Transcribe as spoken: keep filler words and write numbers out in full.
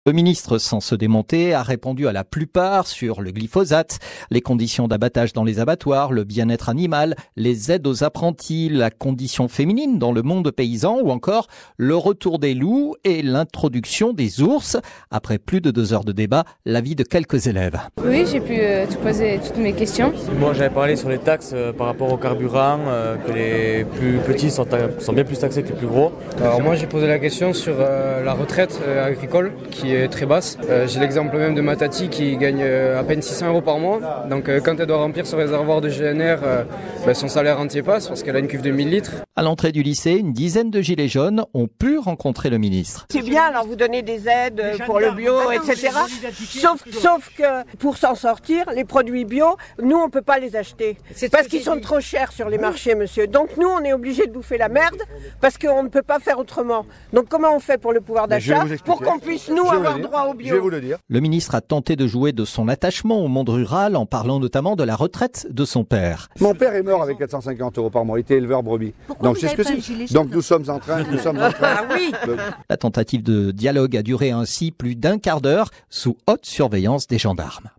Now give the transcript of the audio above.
Le ministre, sans se démonter, a répondu à la plupart sur le glyphosate, les conditions d'abattage dans les abattoirs, le bien-être animal, les aides aux apprentis, la condition féminine dans le monde paysan ou encore le retour des loups et l'introduction des ours. Après plus de deux heures de débat, l'avis de quelques élèves. Oui, j'ai pu euh, tout poser toutes mes questions. Moi, j'avais parlé sur les taxes euh, par rapport au carburant, euh, que les plus petits sont, sont bien plus taxés que les plus gros. Alors moi, j'ai posé la question sur euh, la retraite euh, agricole qui est très basse. Euh, j'ai l'exemple même de ma tati qui gagne euh, à peine six cents euros par mois. Donc euh, quand elle doit remplir son réservoir de G N R, euh, ben, son salaire entier passe parce qu'elle a une cuve de mille litres. À l'entrée du lycée, une dizaine de gilets jaunes ont pu rencontrer le ministre. C'est bien, alors vous donnez des aides pour le bio, et cetera. Sauf, sauf que pour s'en sortir, les produits bio, nous on peut pas les acheter. Parce qu'ils sont trop chers sur les marchés, monsieur. Donc nous on est obligés de bouffer la merde parce qu'on ne peut pas faire autrement. Donc comment on fait pour le pouvoir d'achat pour qu'on puisse nous avoir droit au bio? Je vais vous le dire. Le ministre a tenté de jouer de son attachement au monde rural en parlant notamment de la retraite de son père. Mon père est mort avec quatre cent cinquante euros par mois. Il était éleveur brebis. Pourquoi Donc c'est ce que c'est. Donc nous sommes en train, nous sommes en train. Ah oui. de... La tentative de dialogue a duré ainsi plus d'un quart d'heure sous haute surveillance des gendarmes.